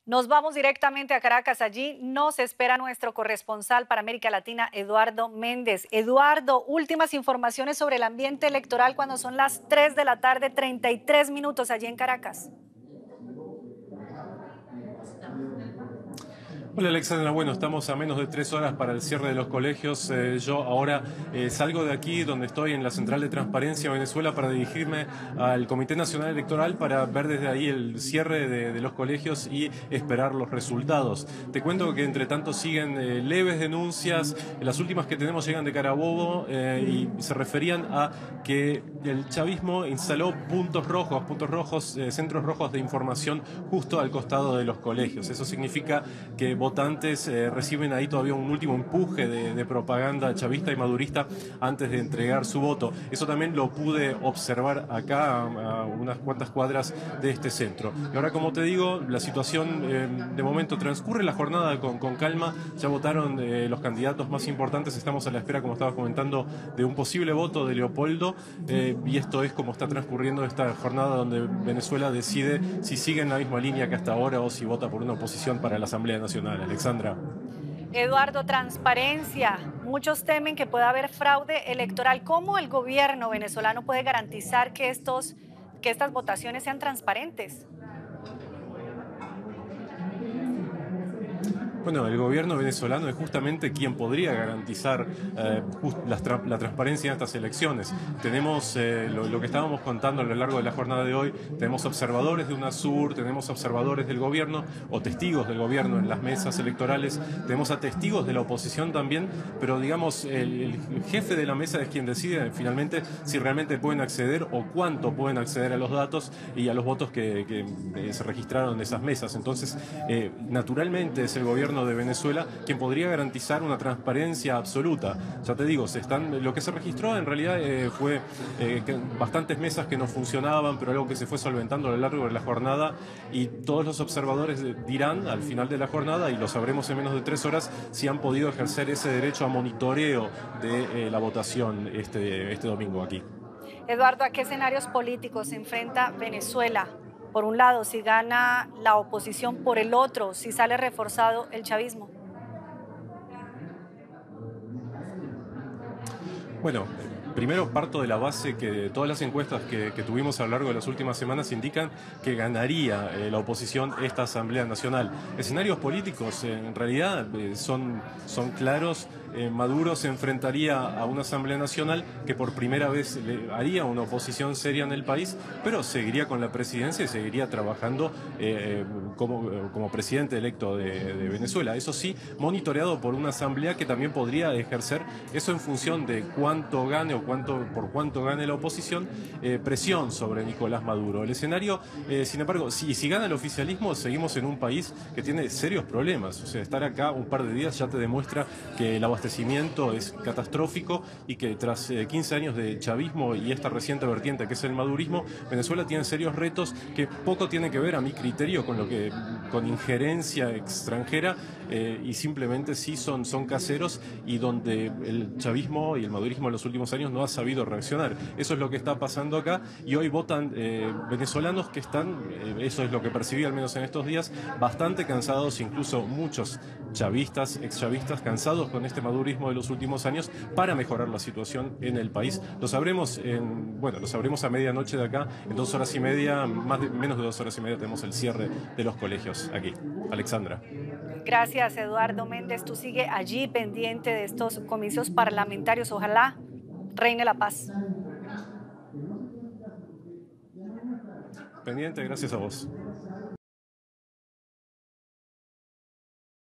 Nos vamos directamente a Caracas. Allí nos espera nuestro corresponsal para América Latina, Eduardo Méndez. Eduardo, últimas informaciones sobre el ambiente electoral cuando son las 3 de la tarde, 33 minutos allí en Caracas. Hola Alexandra, bueno, estamos a menos de 3 horas para el cierre de los colegios. Yo ahora salgo de aquí donde estoy en la Central de Transparencia Venezuela para dirigirme al Comité Nacional Electoral para ver desde ahí el cierre de los colegios y esperar los resultados. Te cuento que entre tanto siguen leves denuncias, las últimas que tenemos llegan de Carabobo y se referían a que el chavismo instaló puntos rojos, centros rojos de información justo al costado de los colegios. Eso significa que votantes reciben ahí todavía un último empuje de propaganda chavista y madurista antes de entregar su voto. Eso también lo pude observar acá a unas cuantas cuadras de este centro. Y ahora, como te digo, la situación de momento transcurre la jornada con calma. Ya votaron los candidatos más importantes. Estamos a la espera, como estabas comentando, de un posible voto de Leopoldo. Y esto es como está transcurriendo esta jornada donde Venezuela decide si sigue en la misma línea que hasta ahora o si vota por una oposición para la Asamblea Nacional. Alexandra. Eduardo, transparencia. Muchos temen que pueda haber fraude electoral. ¿Cómo el gobierno venezolano puede garantizar que estas votaciones sean transparentes? Bueno, el gobierno venezolano es justamente quien podría garantizar la transparencia en estas elecciones. Tenemos lo que estábamos contando a lo largo de la jornada de hoy, tenemos observadores de UNASUR, tenemos observadores del gobierno o testigos del gobierno en las mesas electorales, tenemos a testigos de la oposición también, pero digamos, el jefe de la mesa es quien decide finalmente si realmente pueden acceder o cuánto pueden acceder a los datos y a los votos que se registraron en esas mesas. Entonces, naturalmente es el gobierno de Venezuela quien podría garantizar una transparencia absoluta. Ya te digo, lo que se registró en realidad fue bastantes mesas que no funcionaban, pero algo que se fue solventando a lo largo de la jornada y todos los observadores dirán al final de la jornada, y lo sabremos en menos de 3 horas, si han podido ejercer ese derecho a monitoreo de la votación este domingo aquí. Eduardo, ¿a qué escenarios políticos se enfrenta Venezuela? Por un lado, si gana la oposición, por el otro, si sale reforzado el chavismo. Bueno, primero parto de la base que todas las encuestas que tuvimos a lo largo de las últimas semanas indican que ganaría la oposición esta Asamblea Nacional. Escenarios políticos en realidad son claros. Maduro se enfrentaría a una Asamblea Nacional que por primera vez le haría una oposición seria en el país, pero seguiría con la presidencia y seguiría trabajando como presidente electo de Venezuela. Eso sí, monitoreado por una Asamblea que también podría ejercer eso en función de cuánto gane o por cuánto gane la oposición, presión sobre Nicolás Maduro. El escenario, sin embargo, si gana el oficialismo, seguimos en un país que tiene serios problemas. O sea, estar acá un par de días ya te demuestra que el abastecimiento es catastrófico y que tras 15 años de chavismo y esta reciente vertiente que es el madurismo, Venezuela tiene serios retos que poco tienen que ver, a mi criterio, con injerencia extranjera y simplemente sí son caseros, y donde el chavismo y el madurismo en los últimos años no ha sabido reaccionar. Eso es lo que está pasando acá, y hoy votan venezolanos que están, eso es lo que percibí al menos en estos días, bastante cansados, incluso muchos chavistas, exchavistas, cansados con este madurismo de los últimos años, para mejorar la situación en el país. Lo sabremos a medianoche de acá, en 2 horas y media, menos de 2 horas y media, tenemos el cierre de los colegios aquí. Alexandra. Gracias, Eduardo Méndez. Tú sigue allí pendiente de estos comicios parlamentarios. Ojalá reine la paz. Pendiente, gracias a vos.